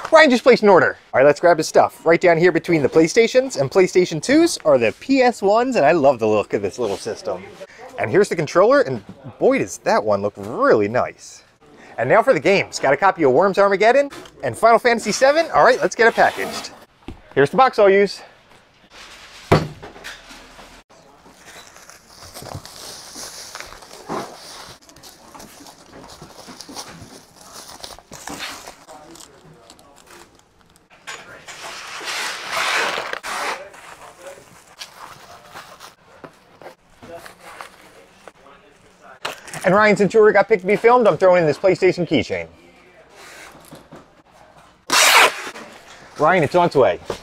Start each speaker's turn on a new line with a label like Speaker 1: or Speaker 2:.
Speaker 1: Ryan just placed an order. All right, let's grab his stuff. Right down here between the PlayStations and PlayStation 2s are the PS1s, and I love the look of this little system. And here's the controller, and boy, does that one look really nice. And now for the games. Got a copy of Worms Armageddon and Final Fantasy VII. All right, let's get it packaged. Here's the box I'll use. And Ryan, since your order got picked to be filmed, I'm throwing in this PlayStation keychain. Ryan, it's on its way.